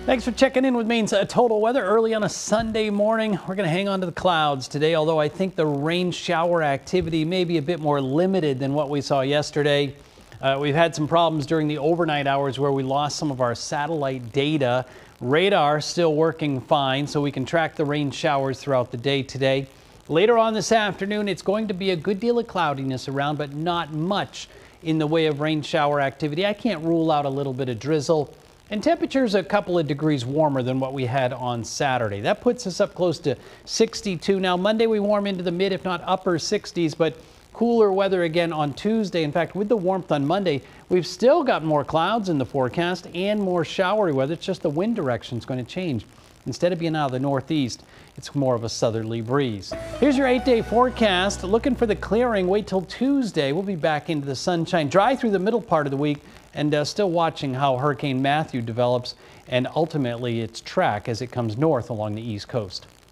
Thanks for checking in with Maine's Total Weather early on a Sunday morning. We're going to hang on to the clouds today, although I think the rain shower activity may be a bit more limited than what we saw yesterday. We've had some problems during the overnight hours where we lost some of our satellite data. Radar still working fine, so we can track the rain showers throughout the day today. Later on this afternoon, it's going to be a good deal of cloudiness around, but not much in the way of rain shower activity. I can't rule out a little bit of drizzle. And temperatures a couple of degrees warmer than what we had on Saturday. That puts us up close to 62. Now Monday we warm into the mid, if not upper 60s, but cooler weather again on Tuesday. In fact, with the warmth on Monday, we've still got more clouds in the forecast and more showery weather. It's just the wind direction is going to change. Instead of being out of the northeast, it's more of a southerly breeze. Here's your 8-day forecast. Looking for the clearing. Wait till Tuesday. We'll be back into the sunshine. Dry through the middle part of the week, and still watching how Hurricane Matthew develops and ultimately its track as it comes north along the east coast.